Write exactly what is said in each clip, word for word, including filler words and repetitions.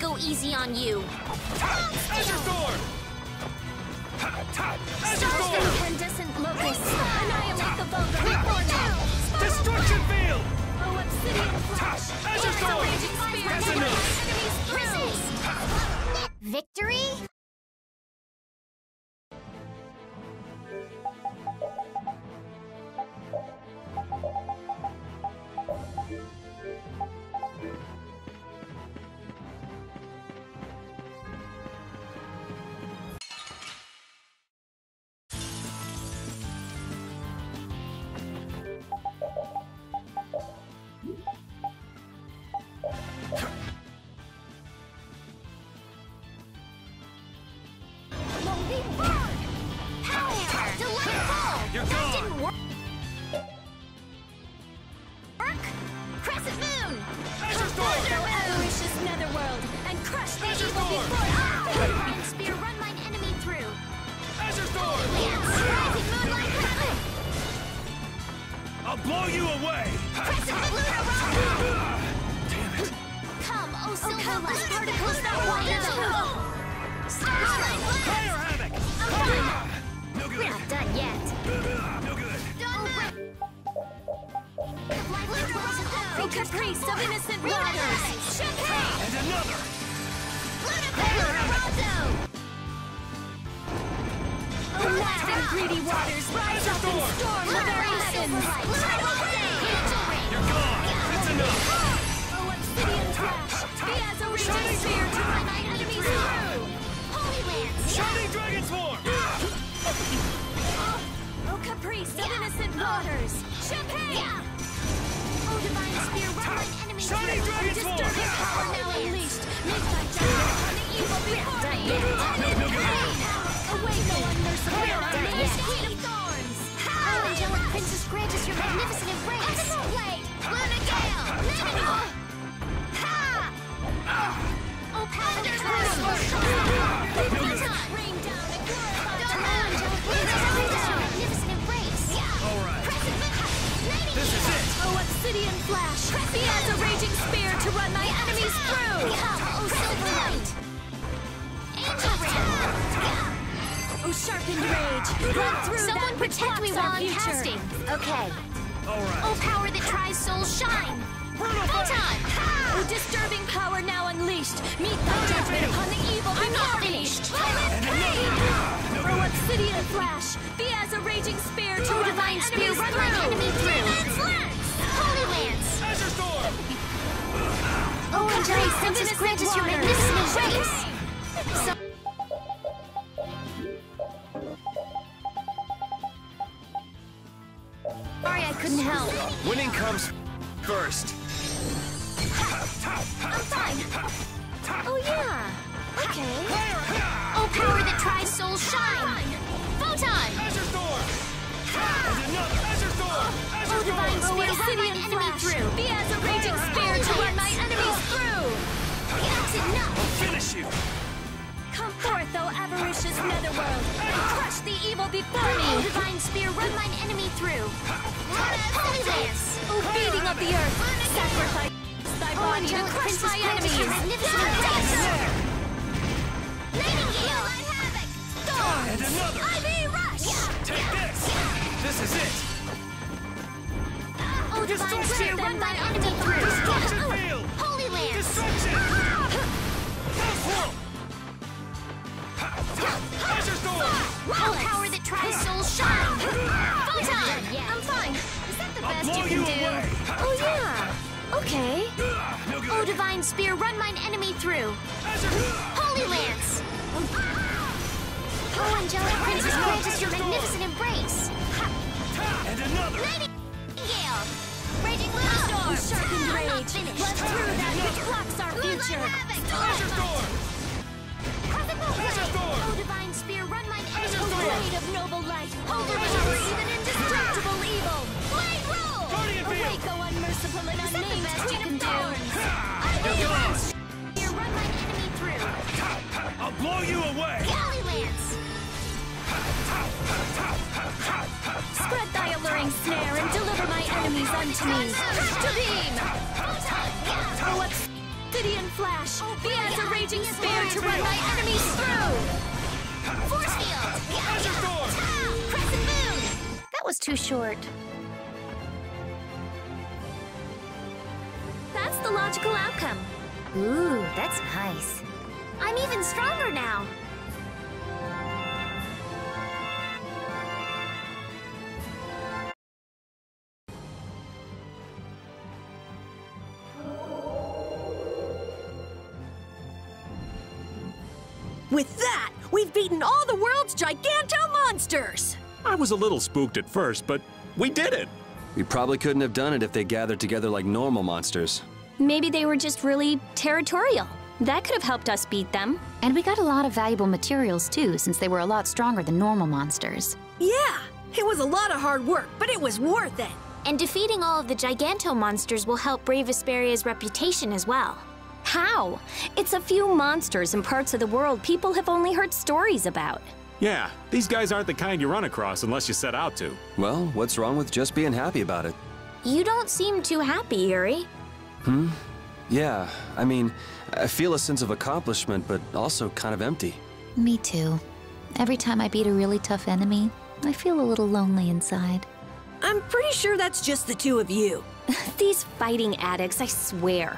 go easy on you. Azure Storm! Stars and incandescent locusts. Annihilate the vulgar before now. Destruction Field! Oh, obsidian flash. Azure Storm! Raging spear. That's enough! Enemies through. Victory? You're gone! Crescent Moon! Azure Storm! Avaricious Netherworld and crush the Azure evil Storm! before ah! And spear run mine enemy through. Azure Storm! Yes! Rising moonlight havoc! I'll blow you away! Crescent Lunar Rock! Damn it! Come, oh silver light particles that wander the hole! Starlight Blast! Fire Havoc! I'm fine! No good! We're not done yet. No good! Done now! Oh, caprice of innocent waters! Champagne! And another! Lunarondo! Oh, mad and greedy waters, rise up and storm the very heavens! You're gone! That's enough! Oh, obsidian flash! Be as a raging spear to run my enemies through! Holy Lance! Shining Dragon Swarm! Oh, caprice of innocent waters! Champagne! Oh, divine spear, run my enemies Shining through! Dragon Swarm! Disturbing power now unleashed! Make thy judgment upon the evil before me! Pain! Awake, O unmerciful damnation, Queen of Thorns! Oh, angelic princess, grant us your magnificent embrace! Optimal blade! Luna Gale! Lightning! Ha! Oh, power that tries will shine! Rain down and glorify the angelic princess, grant us your magnificent embrace! All right. Crescent Moon! This is it! Oh, obsidian flash! Be as a raging spear to run my enemies through! Come, oh, silver light! Angel ram! Oh, sharpened rage! Run through Someone that which protect me blocks while our I'm future. casting! Okay. All right. Oh, power that tries souls shine! Photon! Oh, disturbing power now unleashed! Meet thy judgment upon the evil I'm not finished! Violet pain! Oh, obsidian flash! Be as a raging spear to run my enemies run my enemy through! Lance! Holy Lance! Azure Storm! Oh, angelic princess, grant us your magnificent embrace! So sorry I couldn't help. Winning comes first. I'm fine. Oh, yeah. Okay. Oh, power that tries souls shine! Photon! Azure Storm! And another! Azure Storm! Azure Oh, divine Storm! spear, run my enemy through! Be as a raging spear to run my enemies through! That's enough! I'll finish you! Come forth, O avaricious netherworld, and crush the evil before me! Oh, divine spear, run mine enemy through! Holy Lance! Oh, beating of the earth, sacrifice thy body to crush my enemies! Magnificent Nightingale! Thorns! And another! I V rush! Take this! This is it! Oh, divine spear, run my enemy through! Destruction Oh, Field! Holy Lance! Destruction! Azure Storm! Oh, power that tries souls shine! Photon! I'm fine. Is that the I'll best blow you can you do? away. Oh, yeah. Okay. No good! Oh, divine spear, run mine enemy through! Azure! Holy Lance! Oh, angelic princess, grant us your magnificent embrace! And another! Nightingale! Raging Luna Storm! Oh, sharpened rage! Run through that which blocks our future! Azure Storm! Azure Storm! Oh, divine spear, run mine enemy Azure through! Storm! Blade of noble light! Overpower even indestructible evil! Blade rule! Guardian Field! Awake, O unmerciful and unnamed Queen of Thorns! You're gone! Here, run mine enemy through! I'll blow you away! Galley Lance! Spread thy alluring snare and deliver my enemies unto me! To beam! Oh, what Obsidian Flash! Be as a raging spear to run my enemies through! Force Field! Azure Storm! Crescent Moon! That was too short. That's the logical outcome. Ooh, that's nice. I'm even stronger now. With that, we've beaten all the world's Giganto monsters! I was a little spooked at first, but we did it! We probably couldn't have done it if they gathered together like normal monsters. Maybe they were just really territorial. That could have helped us beat them. And we got a lot of valuable materials too, since they were a lot stronger than normal monsters. Yeah, it was a lot of hard work, but it was worth it. And defeating all of the Giganto monsters will help brave Vesperia's reputation as well. How? It's a few monsters in parts of the world people have only heard stories about. Yeah, these guys aren't the kind you run across unless you set out to. Well, what's wrong with just being happy about it? You don't seem too happy, Yuri. Hmm? Yeah, I mean, I feel a sense of accomplishment, but also kind of empty. Me too. Every time I beat a really tough enemy, I feel a little lonely inside. I'm pretty sure that's just the two of you. These fighting addicts, I swear.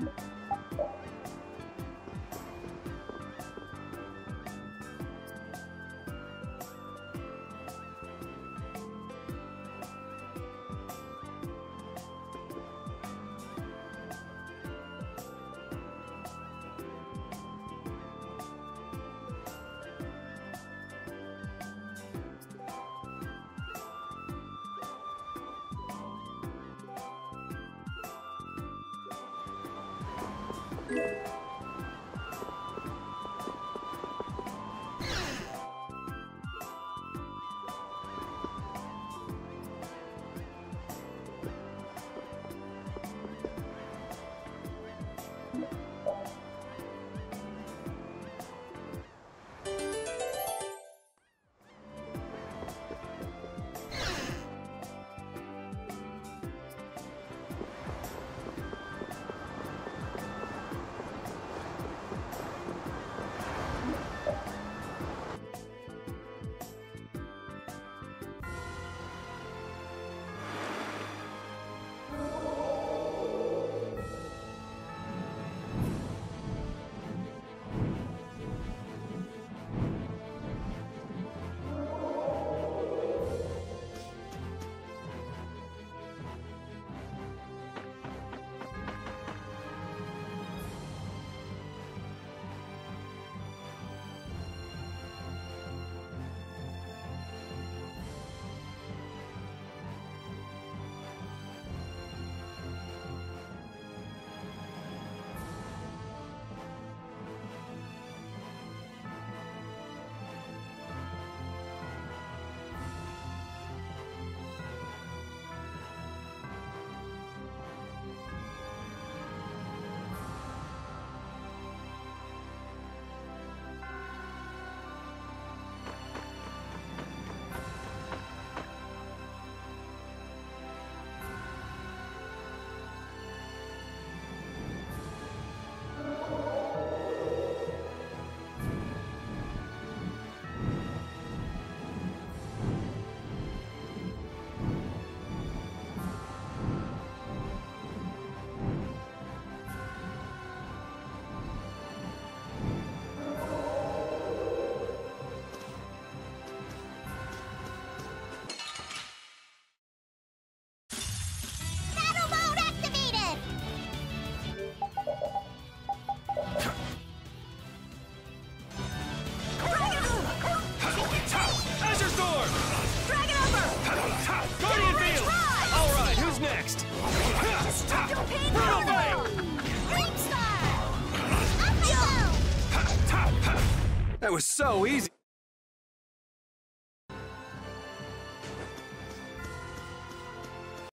That was so easy.